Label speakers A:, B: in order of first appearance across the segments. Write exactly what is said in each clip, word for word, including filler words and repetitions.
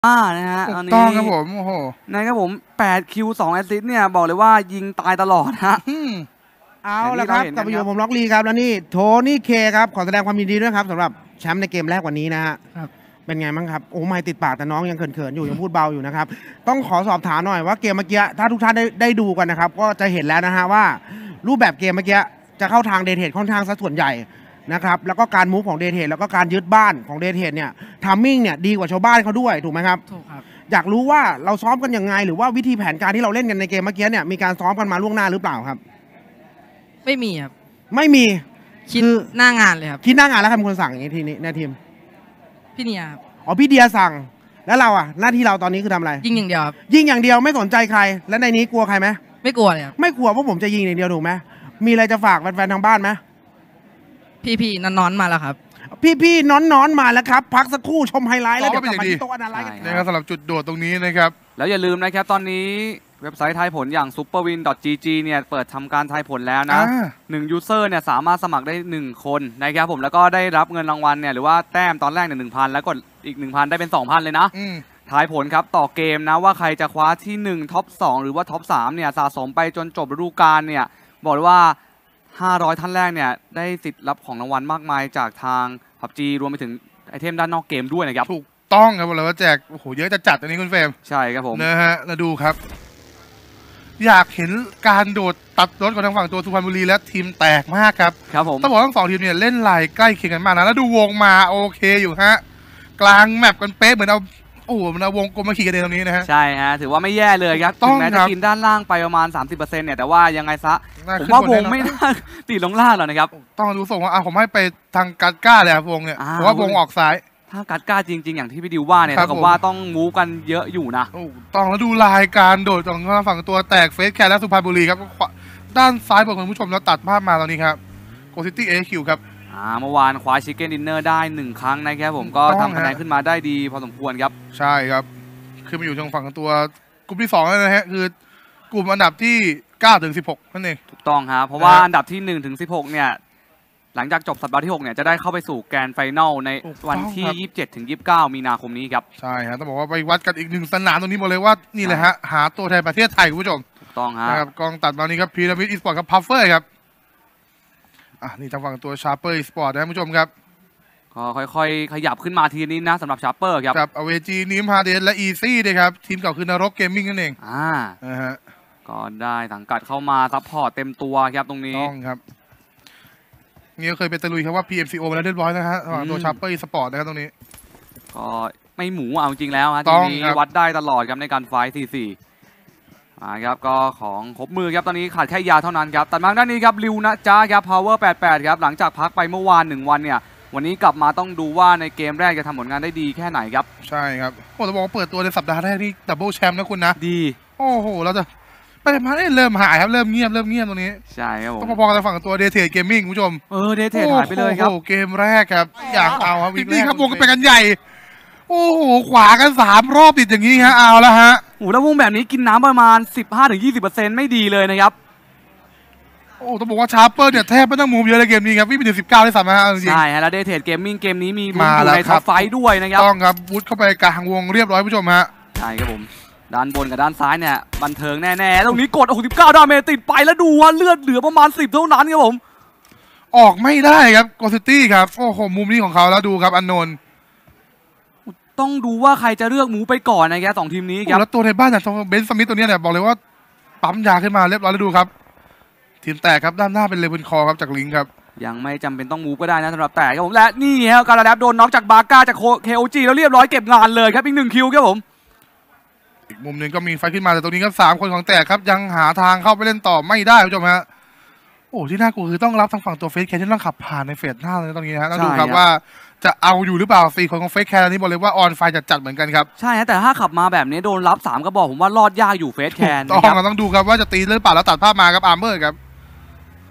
A: อ่านะฮะตอนนี้
B: ต้องครับผมโอ้โห
A: นะครับผมแปดคิวสองแอสซิสต์เนี่ยบอกเลยว่ายิงตายตลอดฮะ
C: เอาละครับกลับมาอยู่ผมล็อกลีครับแล้วนี่โทนี่เคครับขอแสดงความยินดีด้วยครับสำหรับแชมป์ในเกมแรกวันนี้นะฮะเป็นไงบ้างครับโอ้ไม่ติดปากแต่น้องยังเขินๆอยู่ยังพูดเบาอยู่นะครับต้องขอสอบถามหน่อยว่าเกมเมื่อกี้ถ้าทุกท่านได้ได้ดูกันนะครับก็จะเห็นแล้วนะฮะว่ารูปแบบเกมเมื่อกี้จะเข้าทางเดทเทดค่อนข้างซะส่วนใหญ่นะครับแล้วก็การมูฟของเดทเทดแล้วก็การยึดบ้านของเดทเทดเนี่ยทัมมิ่งเนี่ยดีกว่าชาวบ้านเขาด้วยถูกไหมครับ
D: ถูกครับ
C: อยากรู้ว่าเราซ้อมกันยังไงหรือว่าวิธีแผนการที่เราเล่นกันในเกมเมื่อกี้เนี่ยมีการซ้อมกันมาล่วงหน้าหรือเปล่าครับ
D: ไม่มีครับ
C: ไม่มี
D: คิดหน้างานเลยครับ
C: คิดหน้างานแล้วใครเป็นคนสั่งอย่างนี้ทีนี้ในทีม
D: พี่เนียครับ
C: อ๋อพี่เดียสั่งแล้วเราอ่ะหน้าที่เราตอนนี้คือทำอะไร
D: ยิงอย่างเดียวครับ
C: ยิงอย่างเดียวไม่สนใจใครแล้วในนี้กลัวใครไหม
D: ไม่กลัวเลยครับ
C: ไม่กลัวเพราะผมจะยิงอย่างเดียวถูกไหมมีอะไรจะฝากแฟนๆทางบ้านไหม
D: พี่ๆนอนๆมาแล้วครับ
C: พี่ๆน้อนๆมาแล้วครับพักสักครู่ชมไฮไลท์แล้วเดี๋ยวกลับมาที่โต๊ะอนาไลท์กัน
B: นะครับสำหรับจุดโดดตรงนี้นะครับ
A: แล้วอย่าลืมนะครับตอนนี้เว็บไซต์ทายผลอย่าง ซูเปอร์วิน ดอท จี จี เนี่ยเปิดทำการทายผลแล้วนะหนึ่งยูเซอร์เนี่ยสามารถสมัครได้หนึ่งคนนะครับผมแล้วก็ได้รับเงินรางวัลเนี่ยหรือว่าแต้มตอนแรกเนี่ยหนึ่งพันแล้วก็อีก หนึ่งพัน ได้เป็น สองพัน เลยนะทายผลครับต่อเกมนะว่าใครจะคว้าที่หนึ่งท็อปสองหรือว่าท็อปสามเนี่ยสะสมไปจนจบฤดูกาลเนี่ยบอกเลยว่าห้าร้อยท่านแรกเนี่ยได้สิทธิ์รับของรางวัลมากมายจากทาง พับจี รวมไปถึงไอเทมด้านนอกเกมด้วยนะครับ
B: ถูกต้องครับบอกเลยว่าแจกโอ้โหเยอะจะจัดอันนี้คุณเฟรม
A: ใช่ครับผม
B: นะฮะแล้วดูครับอยากเห็นการโดดตัดรถของทางฝั่งตัวสุพรรณบุรีและทีมแตกมากครับ
A: ครับผม
B: ต้องบอกทั้งสองทีมเนี่ยเล่นลายใกล้เคียงกันมากนะแล้วดูวงมาโอเคอยู่ฮะกลางแมปกันเป๊ะเหมือนเอาโอ้โหมันเอาวงกลมมาขี่กันเองตรงนี้นะฮะ
A: ใช่ฮะถือว่าไม่แย่เลยครับถึงแม้จะกินด้านล่างไปประมาณ สามสิบเปอร์เซ็นต์ เนี่ยแต่ว่ายังไงซะผมว่าวงไม่น่าตีลงล่างหรอกนะครับ
B: ต้องดูส่งว่าอ่ะผมให้ไปทางกัดก้าเลยครับวงเนี่ยเพราะว่าวงออกซ้าย
A: ถ้ากัดก้าจริงๆอย่างที่พี่ดิวว่าเนี่ยเท่ากับว่าต้องมูฟกันเยอะอยู่นะ
B: ต้องแล้วดูลายการโดดของฝั่งตัวแตกเฟสแคร์และสุพรรณบุรีครับด้านซ้ายของคุณผู้ชมแล้วตัดภาพมาตอนนี้ครับโกซิตี้เอคิวครับ
A: อ่าเมื่อวานคว้าชิคเก้นดินเนอร์ได้หนึ่งครั้งนะครับผมก็ทำคะแนนขึ้นมาได้ดีพอสมควรครับ
B: ใช่ครับคือมาอยู่ทางฝั่งตัวกลุ่มที่สองแล้วนะฮะคือกลุ่มอันดับที่เก้าถึงสิบหกนั่นเอง
A: ถูกต้องครับเพราะว่าอันดับที่หนึ่งถึงสิบหกเนี่ยหลังจากจบสัปดาห์ที่หกเนี่ยจะได้เข้าไปสู่แกรนด์ไฟแนลในวันที่ยี่สิบเจ็ดถึงยี่สิบเก้ามีนาคมนี้ครับ
B: ใช่ฮะต้องบอกว่าไปวัดกันอีกหนึ่งสนามตรงนี้บอกเลยว่านี่แหละฮะหาตัวแทนประเทศไทยคุณผู้ชม
A: ถูกต้องฮะ
B: นะครับกองตัดมานี้ครับพีระมิดอีสปอร์ตกับพัฟเฟอร์ครับอ่ะนี่ทางฝั่งตัวชาร์เปอร์อีสปอร์ตนะคุณผู้ชมครับ
A: ก็ค่อยๆขยับขึ้นมาทีนี้นะสำหรับชาร์เปอร์ครับ
B: กับอเวจีนิมฮาเดนและอีซี่เลยครับทีมเก่าคือนรกเกมมิ่งนั่นเอง
A: อ่า
B: นะฮะ
A: ก็ได้สังกัดเข้ามาซัพพอร์ตเต็มตัวครับตรงนี้
B: ต้องครับนี่ก็เคยเป็นตะลุยครับว่า พี เอ็ม ซี โอ มาแล้วเรียบร้อยนะฮะตัวชาร์เปอร์อีสปอร์ตนะครับตรงนี้
A: ก็ไม่หมูเอาจริงแล้วฮะทีนี้วัดได้ตลอดครับในการไฟท์ สี่สี่ อ่าครับก็ของครบมือครับตอนนี้ขาดแค่ยาเท่านั้นครับตัดมาด้านนี้ครับริวนะจ้าครับ พาวเวอร์ แปดสิบแปด ครับหลังจากพักไปเมื่อวานหนึ่งวันเนี่ยวันนี้กลับมาต้องดูว่าในเกมแรกจะทำผลงานได้ดีแค่ไหนครับ
B: ใช่ครับโอ้จะบอกว่าเปิดตัวในสัปดาห์แรกนี่ดับเบิลแชมป์นะคุณนะ
A: ดี
B: โอ้โหเราจะไปมาเริ่มหายครับเริ่มเงียบเริ่มเงียบตรงนี้
A: ใช่ครับผม
B: ต้องพอๆกันฝั่งตัวเดทเทดเกมมิ่งคุณผู้ชม
A: เออเดทเทดหายไปเลยครับ
B: โอ้เกมแรกครับอย่างเอาครับวิกนี่ครับวงกันไปกันใหญ่โอ้โหขวากันสามรอบติดอย่างนี้ฮะเอาแล้วฮะ
A: โอ้แล้ววงแบบนี้กินน้ำประมาณ สิบห้าถึงยี่สิบเปอร์เซ็นต์ ไม่ดีเลยนะครับ
B: โอ้ต้องบอกว่าชาร์เปอร์เนี่ยแทบไม่ต้องมูฟเยอะเลยเกมนี้ครับวิ่งไปถึงสิบเก้าได้สามฮะจริง
A: ใช่ฮะแล้วเดทเทดเกมมิ่งเกมนี้มีมาอยู่ในท็อปไฟว์ด้วยนะครับ
B: ต้องครับวุฒิเข้าไปกลางวงเรียบร้อยผู้ชมฮะ
A: ใช่ครับผมด้านบนกับด้านซ้ายเนี่ยบันเทิงแน่ๆตรงนี้กดหกสิบเก้าดาเมจติดไปแล้วดูว่าเลือดเหลือประมาณสิบเท่านั้นครับผม
B: ออกไม่ได้ครับโกซิตี้ครับโอ้โหมุมนี้ของเขาแล้วดูครับอันนนท์
A: ต้องดูว่าใครจะเลือกหมูไปก่อนนะครับสองทีมนี้ครับ
B: แล้วตัวในบ้านอย่างเบนซ์สมิธตัวนี้เนี่ยบอกเลยว่าปั๊มยาขึ้นมาเรียบร้อยแล้วดูครับทีมแตกครับด้านหน้าเป็นเลเวนคอร์ครับจากลิงครับ
A: ยังไม่จำเป็นต้องมูฟก็ได้นะสำหรับแตกครับผมและนี่ครับการแลบโดนน็อกจากบาก้าจาก เค โอ จี แล้วเรียบร้อยเก็บงานเลยครับอีกหนึ่งคิวครับผม
B: อีกมุมหนึ่งก็มีไฟขึ้นมาแต่ตรงนี้ครับสามคนของแตกครับยังหาทางเข้าไปเล่นต่อไม่ได้คุณผู้ชมฮะโอ้ที่น่ากลัวคือต้องรับทางฝั่งตัวเฟสแคร์ที่ต้องขับผ่านในเฟสหน้าเลยตรงนี้นะต้องดูครับว่าจะเอาอยู่หรือเปล่าสี่คนของเฟสแคร์นี้บอกเลยว่าออนไฟจัดๆเหมือนกันครับ
A: ใช่ฮะแต่ถ้าขับมาแบบนี้โดนรับสามก็บอกผมว่ารอดยากอยู่เฟสแคร์
B: ต้องเราต้องดูครับว่าจะตีหรือเปล่าแล้วตัดภาพมาครับอาร์เมอร์ครับ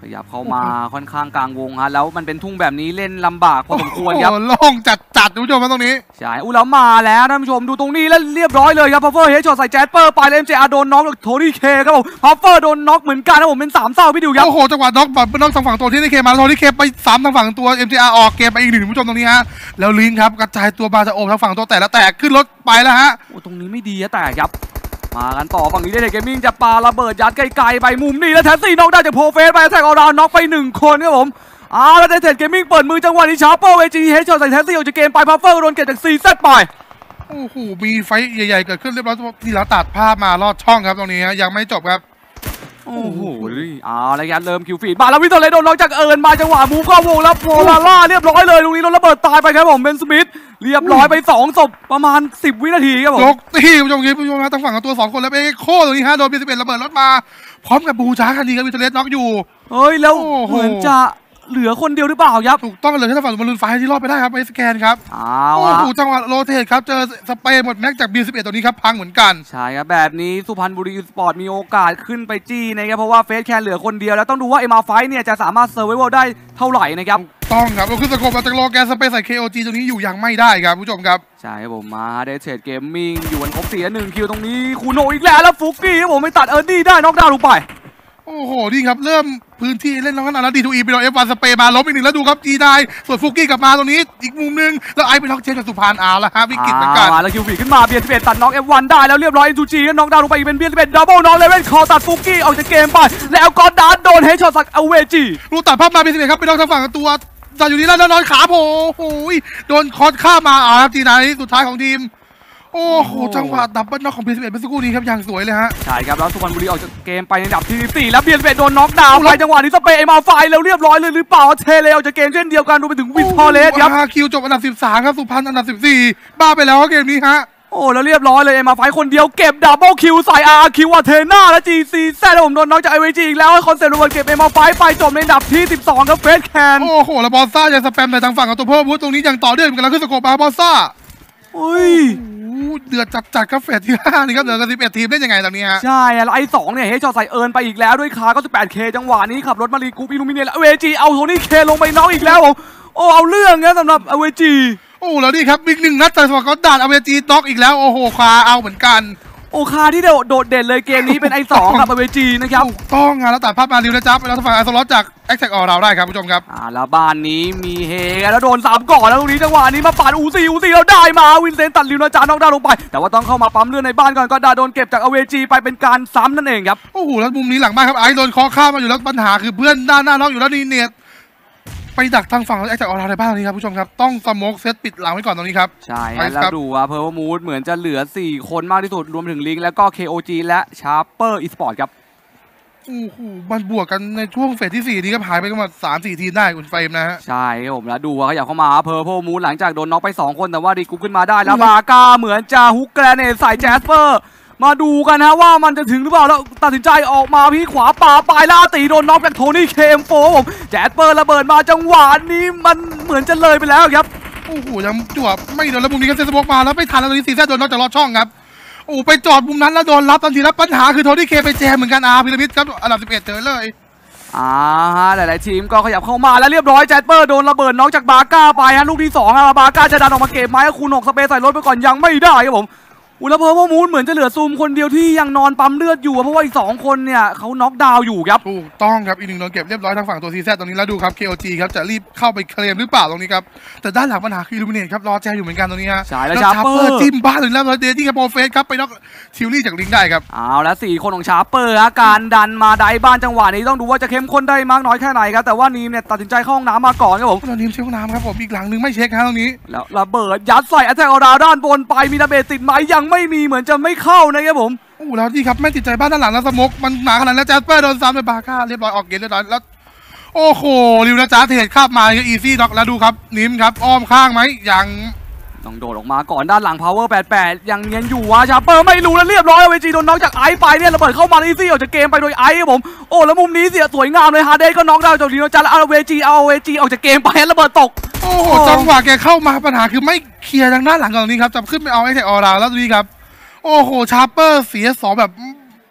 A: ขยับเข้ามาค่อนข้างกลางวงฮะแล้วมันเป็นทุ่งแบบนี้เล่นลำบากพอสมควรครับ
B: โอ้โหโล่งจัดจัดๆคุณผู้ชมมาตรงนี้
A: ใช่อุ้ยแล้วมาแล้วท่านผู้ชมดูตรงนี้แล้วเรียบร้อยเลยครับพัฟเฟอร์เฮดช็อตใส่แจ๊สเปอร์ไปแล้ว เอ็ม เจ อาร์ โดนน็อกโทนี่เคครับผมพัฟเฟอร์โดนน็อกเหมือนกันนะผมเป็นสามเศร้าพี่ดิวครับ
B: โอ้โหจังหวะน็อกแบบน็อกทางฝั่งตัวที่นี่เคมาโทนี่เคไปสามทางฝั่งตัว เอ็ม จี อาร์ ออกเกมไปอีกหนึ่งคุณผู้ชมตรงนี้ฮะแล้วลิงครับกระจายตัวมาจะโอบทางฝั่งตัวแต่ละแตกขึ้นรถไปแล้วฮะ
A: โอ้ตรงนี้ไม่ดีอะแต่ครับมากันต่อฝั่งนี้ได้เกมมิ่งจะปาระเบิดยัดไกลๆไปมุมนี้แล้วแทนซี่น็อกได้จากโพเฟสไปแทงเอาดาวน็อกไปหนึ่งคนครับผมอ้าวแล้วเดทเกมมิ่งเปิดมือจังหวะนี้ชาร์เปอร์เวจีเฮดช็อตใส่แทนซี่ออกจากเกมไปพัฟเฟอร์โดนเก็บจากซีเซตไป
B: โอ้โหมีไฟใหญ่ๆเกิดขึ้นเรียบร้อยที่เราตัดภาพมาลอดช่องครับตรงนี้ฮะยังไม่จบครับ
A: โอ้โหเอาละครับเริ่มคิวฟีดมาแล้ววิตเตอร์เลโดนน็อกจากเอิร์นมาจังหวะมูฟเข้าวงแล้วโพลาร่าเรียบร้อยเลยตรงนี้โดนระเบิดตายไปครับผมเบนสมิธเรียบร้อยไปสองศพประมาณสิบวินาทีครับผม
B: ยกที่คุณผู้ชมครับคุณผู้ชมฮะทางฝั่งของตัวสองคนแล้วเอ็กโคตรงนี้ฮะโดนบีสิบเอ็ดระเบิดรถมาพร้อมกับบูชาคันดีครับวิทเลสน็อกอยู่
A: เฮ้ยแล้ว
B: โอ้โห
A: เหมือนจะเหลือคนเดียวหรือเปล่าครับ
B: ถูกต้องเลยที่ทางฝั่งบอลลูนไฟที่รอดไปได้ครับไปสแกนครับ
A: เอา
B: โอ้
A: อะ
B: โหจังหวะโรเทตครับเจอสเปรย์หมดแม็กจากบีสิบเอ็ดตัวนี้ครับพังเหมือนกัน
A: ใช่ครับแบบนี้สุพรรณบุรีสปอร์ตมีโอกาสขึ้นไปจี้นะครับเพราะว่าเฟสแคนเหลือคนเดียวแล้วต้องดูว่าเอ็มอาร์ไฟเนี่ยจะสามารถเซอร์ไวเวลได้เท่าไหร่นะครับ
B: ต้องครับก็คือสกบมาจากโลแกนสเปซใส่ เค โอ จี ตรงนี้อยู่ยังไม่ได้ครับผู้ชมครับ
A: ใช่ครับผมมาเดทเชดเกมมิ่งอยู่กันครบสี่หนึ่งคิวตรงนี้คูโนอีกแล้วแล้วฟุกกี้ครับผมไม่ตัดเอิร์ดี้ได้น็อกดาวน์ลงไป
B: โอ้โหนี่ครับเริ่มพื้นที่เล่นแล้วขนาดนั้นดีทูอีไปโดนเอฟวันสเปย์มาล้มอีกหนึ่งแล้วดูครับจีได้ส่วนฟุกกี้กลับมาตรงนี้อีกมุมนึงแล้วไอไปน็อกเชนกับสุพรรณเอาละฮะวิกฤตเหมือนกัน
A: มาแล้วคิวฟีขึ้นมาเบียร์สิบเอ็ดตัดน็อกเอฟวันได้แล้วเรียบร้อยอินทูจีก็น็อกดาวน์ลงไปอีกเป็นเบียร์สิบเอ็ดดับเบิลน็อกเลเว่นคอตัดฟุกกี้ออกจากเกมไปแล้วก็ดาร์ดโดนเฮดช็อตสักเอาเวจี
B: รูตัดภาพมาเป็นสิบเอ็ดครับไปน็อกทางฝั่งตัวจากอยู่นี่แล้วนอนขาโผล่โอ้โหโดนคอร์สข้ามมาเอาครับจีไนสุดท้ายของทีมโอ้โหจังหวะดับเบิลน็อกของบีสิบเอ็ดเมื่อสักครู่นี้ครับอย่างสวยเลยฮะ
A: ใช่ครับแล้วสุพรรณบุรีออกจากเกมไปในอันดับที่สี่แล้วเบียร์สิบเอ็ดโดนน็อกดาวน์ไปจังหวะนี้สเปย์มาไฟแล้วเรียบร้อยเลยหรือเปล่าเทเลออกจากเกมเช่นเดียวกันรวมไปถึงวิททอร์เลสครับ
B: อาคิวจบอันดับสิบสามครับสุพรรณอันดับสิบสี่บ้าไปแล้วเกมนี้ฮะ
A: โอ้แล้วเรียบร้อยเลยเอ็มอาร์ไฟคนเดียวเก็บดับเบิลคิวใส่อาร์คิวอาเทน่าและจีซีแซดผมโดนน็อกจากไอเวจีอีกแล้วคอนเซ็ปต์รวมเก็บเอ็มอาร์ไฟไปจบในอันดับที่สิบสองครับเฟสแคน
B: โอ้โหแล้วบอลซ่ายังสแปมในทางฝั่งของตัวเพิ่มวูดตรงนี้ยังต่อเนื่องกันแล้วขึ้นสโคปมาบอลซ่า
A: อุ้ย
B: โอ้เดือดจัดๆครับเฟสที่ห้านี่ครับเหลือกันสิบเอ็ดทีมได้ยังไงตอนนี้ฮะ
A: ใช่แล้วไอ้สองเนี่ยเฮดช็อตใส่เอิร์นไปอีกแล้วด้วยคาร์ก็สิบแปดเคจังหวะนี้ขับรถมารีกูปอิลูมิเนียแล้วเวจีเอาโทนี่เคลงไปน็อกอีกแล้วผมโอ้เอาเรื่องนะสำหรับเวจี
B: โอ้แล้วนี่ครับอีกหนึ่งนัดแต่สวัสดิ์ก็ด่านเอาเวจีน็อกอีกแล้วโอ้โหคาเอาเหมือนกัน
A: โอคาที่โดดเด่นเลยเกมนี้เป็นไอสองกับเวจีนะครับ
B: ถูกต้องงานแล้วตัดภาพมาริวนะจ๊บไปแล้วทางฝั่งไอโซลอตจากแอคแท็กออเราได้ครับผู้ชมครับ
A: อ่าแล้วบ้านนี้มีเฮกันแล้วโดนสามก่อนแล้วตรงนี้จังหวะนี้มาปาดอูซี่อูซี่เราได้มาวินเซนต์ตัดลิวนาจานอกดาวลงไปแต่ว่าต้องเข้ามาปั๊มเลือดในบ้านก่อนก็ดาโดนเก็บจากอเวจีไปเป็นการซ้ำนั่นเองครับ
B: โอ้โหแล้วมุมนี้หลังบ้านครับไอซ์โดนเคอข้ามมาอยู่แล้วปัญหาคือเพื่อนด้านหน้าน็อกอยู่แล้วนี่เนียไปดักทางฝั่งของแอคแท็กออเราในบ้านตรงนี้ครับผู้ชมครับต้องสโมกเซตปิดหลังไว้ก่อนตรงนี้ครับ
A: ใช่
B: ไป
A: ฮะ
B: ครับ
A: แล้วดูว่าเพอร์มูดเหมือนจะเหลือสี่คนมากที่สุดรวมถึงลิงแล้วก็ เค โอ จี และชาร์เปอร์อีสปอร์ตครับ
B: โอ้โหมันบวกกันในช่วงเฟสที่สี่นี้ก็หายไปกันมาสามสี่ทีมได้คุณเฟรมนะฮะ
A: ใช่ครับผมแล้วดูว่าขยับเข้ามาเพอร์มูดหลังจากโดนน็อกไปสองคนแต่ว่าดีกุ๊ขึ้นมาได้แล้วบาก้าเหมือนจะฮุกแกรเนตใส่แจสเปอร์มาดูกันนะว่ามันจะถึงหรือเปล่าแล้วตัดสินใจออกมาพี่ขวาป่าปลายล่าตีโดนน็อกจากโทนี่เคมโฟผมแจสเปอร์ระเบิดมาจังหวะนี้มันเหมือนจะเลยไปแล้วครับ
B: โอ้โหยังจวบไม่โดนแล้วมุมนี้ก็เซนสโมกมาแล้วไม่ทันแล้วตอนนี้ซีแซดโดนน็อกจากลอดช่องครับโอ้ไปจอดมุมนั้นแล้วโดนรับทันทีแล้วปัญหาคือโทนี่เคไปแจมเหมือนกันอาร์พีระมิดครับอันดับสิบเอ็ดเจอเลย
A: อ่าฮะหลายๆทีมก็ขยับเข้ามาแล้วเรียบร้อยแจสเปอร์โดนระเบิดน็อกจากบาก้าไปฮะลูกที่สองฮะบาก้าจะดันออกมาเก็บไม้คูนกสเปซใส่รถไปก่อนยังไม่ได้ครับผมอุลเพอร์มูนเหมือนจะเหลือซูมคนเดียวที่ยังนอนปั๊มเลือดอยู่เพราะว่าอีกสองคนเนี่ยเขาน็อกดาวน์อยู่ครับ
B: ถูกต้องครับอีกหนึ่งโดนเก็บเรียบร้อยทางฝั่งตัวซีแซดตรงนี้แล้วดูครับ เค โอ จี ครับจะรีบเข้าไปเคลมหรือเปล่าตรงนี้ครับแต่ด้านหลังปัญหาคืออิลูมิเนตครับรอแจอยู่เหมือนกันตรงนี้ฮะ
A: ใช่แล้ว
B: แล้ว
A: ชา
B: ชา
A: ร์
B: ร์
A: เป
B: เป
A: อ
B: อ
A: ร์
B: ร์จิ้มบ้านถึงแล้วเดทที่กับโปรเฟสครับไปน็อกทิวลี่จากลิงได้ครับ
A: เอาแล้วสี่คนของชาร์เปอร์ฮะการดันมาได้บ้านจังหวะนี้ต้องดูว่าจะเข้มข้นได้มากน้อยแค่ไหนครับแต่ว่านีมเนี่ยตัดสินใจเข้าห้องน้ำมาก่อนครับผม
B: ตอนนี้เช็คห้องน้ำครับผมอีกหลังนึงไม่เช็คฮะตรงนี้
A: แล้วระเบิดยัดใส่แอตแทกออราด้านบนไปมีดาเบจติดไหมยังไม่มีเหมือนจะไม่เข้านะครับผม
B: โอ้แล้วนี่ครับไม่ติดใจบ้านด้านหลังแล้วสโมกมันหนาขนาดนั้นแล้วแจสเปอร์โดนซ้ำโดยบาก้าเรียบร้อยออกเกมเรียบร้อยแล้วโอ้โหริวนะจ๊ะเทรดข้ามมาอีซี่น็อกแล้วดูครับนิมครับอ้อมข้างไหมยัง
A: ต้องโดดออกมาก่อนด้านหลัง power แปดสิบแปดยังเนียนอยู่วะชาร์เปอร์ไม่รู้แล้วเรียบร้อยเวจีโดนน็อกจากไอซ์ไปเนี่ยระเบิดเข้ามาอีซี่ออกจากเกมไปโดยไอซ์ครับผมโอ้แล้วมุมนี้เสียสวยงามเลยฮาร์เดย์ก็น็อกดาวน์จากลีโนจันแล้วเอาเวจีเอาเวจีออกจากเกมไประเบิดตก
B: โอ้โหจังหวะแกเข้ามาปัญหาคือไม่เคลียร์ทางด้านหลังก่อนนี้ครับจะขึ้นไปเอาไอ้แท็กออราแล้วดูนี่ครับโอ้โหชาร์เปอร์เสียสองแบบ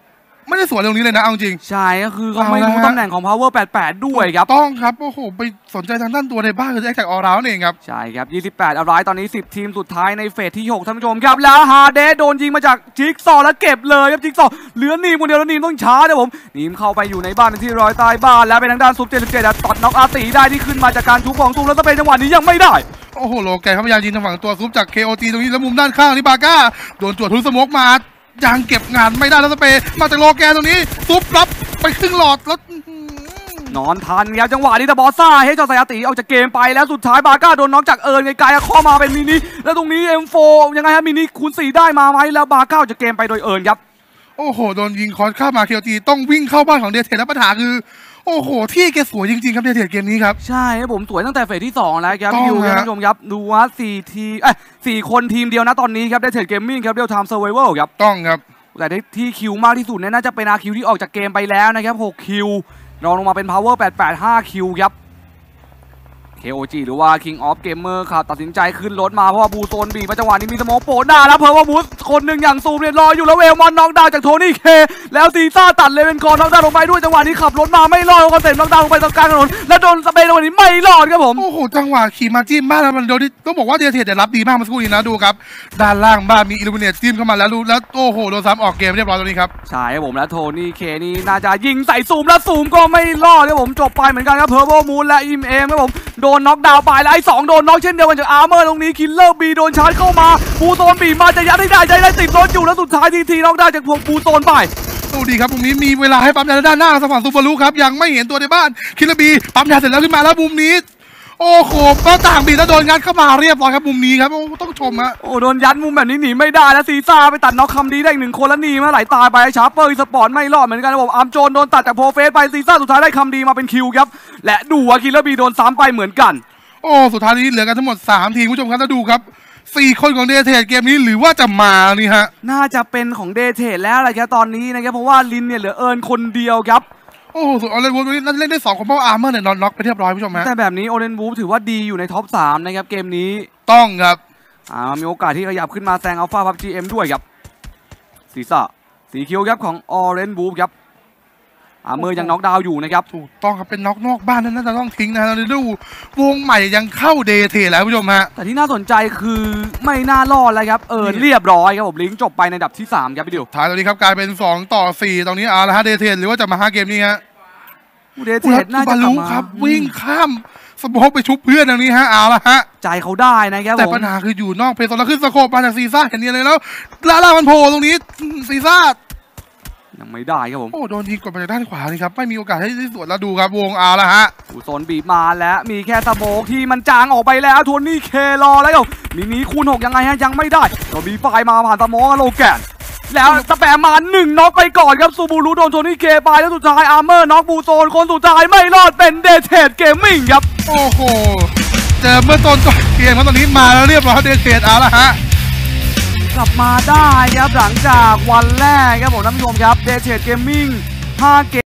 B: ไม่ได้สวนตรงนี้เลยนะเอาจริง
A: ใช่ก็คือเขาไม่รู้ตำแหน่งของ power แปดสิบแปดด้วยครับ
B: ต้องครับโอ้โหไปสนใจทางด้านตัวในบ้านคือแอคแท็กออลราวน์เองครับ
A: ใช่ครับยี่สิบแปดอะไรตอนนี้สิบทีมสุดท้ายในเฟสที่หกท่านผู้ชมครับแล้วฮาเดสโดนยิงมาจากจิ๊กซอว์แล้วเก็บเลยครับจิ๊กซอว์เหลือนีมคนเดียวแล้วนีมต้องช้าเดี๋ยวผมนีมเข้าไปอยู่ในบ้านที่รอยใต้บ้านแล้วเป็นทางด้านซุปเจ็ดสิบเจ็ดตัดน็อกอาร์ตีได้ที่ขึ้นมาจากการชุบของซุปแล้วสเปนจังหวะนี้ยังไม่ได้
B: โอ้โหโลแกนเขาพยายามยิงทางฝั่งตัวซุปจาก เค โอ ที ตรงนี้แล้วมุมด้านข้างนี่บาก้าโดนจวดทุนสโมกมายังเก็บงานไม่ได้แล้วสเปย์มาจากโลแกนตรงนี้ซุปรับไปครึ่งหลอดแล้ว
A: นอนทันครับจังหวะนี้ตาบอสซ่าเฮ้ยจอสายตีออกจากเกมไปแล้วสุดท้ายบาก้าโดนน็อกจากเอิร์นไกลๆข้อมาเป็นมินิแล้วตรงนี้ เอ็ม โฟร์ ยังไงฮะมินิคูณสี่ได้มาไหมแล้วบาก้าจากเกมไปโดยเอิร์นครับ
B: โอ้โหโดนยิงคอร์สเข้ามา เค โอ ที ต้องวิ่งเข้าบ้านของเดเทแล้วปัญหาคือโอ้โหที่แกสวยจริงๆครับเดเทเกมนี้ครับ
A: ใช่ผมสวยตั้งแต่เฟสที่สองแล้วครับอยู่ท่านผู้ชมครับดูว่าสี่ทีเอ้ยสี่คนทีมเดียวนะตอนนี้ครับเดเทเกมมิ่งครับเรียลไทม์เซอร์ไวเวลครับ
B: ต้องครับ
A: แต่ที่คิวมากที่สุดเนี่ยน่าจะเป็นอาคิวที่ออกจากเกมไปแล้วนะครับหกคิวรองลงมาเป็น power แปดสิบแปด ห้าคิวครับ เค โอ จี หรือว่า King of Gamer ครับตัดสินใจขึ้นรถมาเพราะว่าบูโซนบีมาจังหวะนี้มีสโมกโปะหน้าแล้วเพอร์ว่าบูสคนหนึ่งอย่างซูมเนี่ยรออยู่แล้วเวลมอนน็อกดาวจากโทนี่เคแล้วซีซ่าตัดเลเวนคอร์น็อกดาวลงไปด้วยจังหวะนี้ขับรถมาไม่รอดคอนเซ็ปต์น็อกดาวลงไปตรงกลางถนนแล้วโดนสเปนจังหวะนี้ไม่รอดครับผม
B: โอ้โหจังหวะขี่มาจิ้มบ้านแล้วมันโดนต้องบอกว่าเดเทเดี๋ยวรับดีมากเมื่อสักครู่นี้นะดูครับด้านล่างบ้านมีอิลูมิเนตจิ้มเข้ามาแล้วดูแล้วโอ้โหโดนซ้ำออกเกมเรียบร้อยตรงนี้ครับ
A: ใช่ครับผมแล้วโทนี่เคนี่น่าจะยิงใส่ซูมแล้วซูมก็ไม่รอดครับผมจบไปเหมือนกันครับเพอร์โบมูนและอิมเอมครับผมโดนน็อกดาวไปแล้วไอ้สองโดนน็อกเช่นเดียวกันจากอาร์เมอร์ตรงนี้คิลเลอร์บีโดนชาร์จเข้ามาปูโซนบีมาจะยัดให้ได้ใจได้ติดรถอยู่แล้วสุดท้ายทีทีน็อกได้จากพวกปูโซนไป
B: โอ้ดีครับตรงนี้มีเวลาให้ปั๊มยาด้านหน้าสฝั่งซูเปอร์ลูครับยังไม่เห็นตัวในบ้านคิลเลอร์บีปั๊มยาเสร็จแล้วขึ้นมาแล้วมุมนี้โอ้โหก็ต่างบีแล้วโดนงัดเข้ามาเรียบร้อยครับมุมนี้ครับโอ้ต้องชมฮะ
A: โอ้โดนยัดมุมแบบนี้หนีไม่ได้แล้วซีซ่าไปตัดน็อกคำดีได้อีกหนึ่งคนแล้วหนีมาไหลตายไปชาร์เปอร์สปอร์ตไม่รอดเหมือนกันนะผมอาร์มโจนโดนตัดจากโพเฟสไปซีซ่าสุดท้ายได้คำดีมาเป็นคิวครับและดูว่าคิลเลอร์บีโดนซ้ำไปเหมือนกัน
B: โอ้สุดท้ายนี้เหลือกันทั้งหมดสามทีมผู้ชมครับแล้วดูครับสี่คนของเดเทเกมนี้หรือว่าจะมานี่ฮะ
A: น่าจะเป็นของเดเทแล้วอะไรครับตอนนี้นะครับเพราะว่าลินเนี่ยเหลือเอิร์นคนเดียวครับ
B: โอ้ส่วนออเรนวูฟนี่เล่นได้สองคนเพราะอาร์เมอร์เนี่ยนอนน็อกไปเรียบร้อยผู้ชมฮะ
A: แต่แบบนี้ออเรนวูฟถือว่าดีอยู่ในท็อปสามนะครับเกมนี้
B: ต้องครับ
A: อ่ามีโอกาสที่ขยับขึ้นมาแซงอัลฟาพับจีเอ็มด้วยครับซีซ่าสีคิวครับของออเรนวูฟครับอาร์เมอร์ยังน็อกดาวน์อยู่นะครับ
B: ถูกต้องครับเป็นน็อกนอกบ้านนั้นน่าจะต้องทิ้งนะเราดูวงใหม่ยังเข้าเดเทแล้วผู้ชมฮะ
A: แต่ที่น่าสนใจคือไม่น่ารอดเลยครับเออเรียบร้อยครับผมลิงจบไปในอันดับที่สามครับพี่ดิว
B: ท้ายตอนนี้ครับกลายเป็นสองต่อสี่ตรงนี้เอาละฮะเดเทหรือว่าจะมาห้าเกมนี้ฮะ
A: เดเทน่าจะกลับมา
B: ครับวิ่งข้ามสมองไปชุบเพื่อนตรงนี้ฮะเอาละฮะ
A: ใจเขาได้นะครับ
B: แต่ปัญหาคืออยู่นอกเพลย์โซนแล้วขึ้นสโคปมาจากซีซ่าเห็นเนี่ยเลยแล้วลาล่ามันโผล่ตรงนี้ซีซ่า
A: ยังไม่ได้ครับผม
B: โอ้โดนยิงกดมาจากด้านขวานี่ครับไม่มีโอกาสให้ที่สวนแล้วดูครับวงอาละฮะ
A: อูโซนบีบมาแล้วมีแค่สโมกที่มันจางออกไปแล้วโทนี่เครอแล้วมินิคูณหกยังไงฮะยังไม่ได้ก็มีไฟมาผ่านสโมกโลแกนแล้วสแปมมาหนึ่งน็อกไปก่อนครับซูบูรุโดนโทนี่เคไปแล้วสุดท้ายอาร์เมอร์น็อกบูโซนคนสุดท้ายไม่รอดเป็นเดเทดเกมมิ่งครับ
B: โอ้โหเจอเมื่อต้นก่อนเกมเพราะตอนนี้มาแล้วเรียบร้อยเดเทดอาละฮะ
A: กลับมาได้ครับหลังจากวันแรกครับผมท่านผู้ชมครับเดเทดเกมมิ่งห้าเกม